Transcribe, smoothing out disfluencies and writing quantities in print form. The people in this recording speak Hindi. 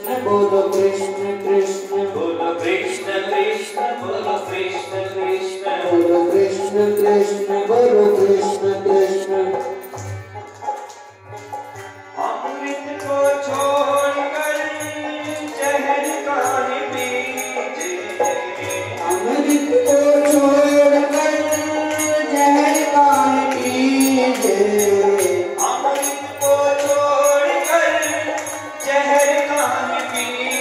बोलो कृष्ण कृष्ण बोलो कृष्ण कृष्ण बोलो कृष्ण कृष्ण बोलो कृष्ण कृष्ण बोलो कृष्ण कृष्ण। अमृत को छोड़कर जहर काहे पीजे, अमृत को छोड़कर जहर काहे पीजे, अमृत को छोड़कर जहर काहे पीजे।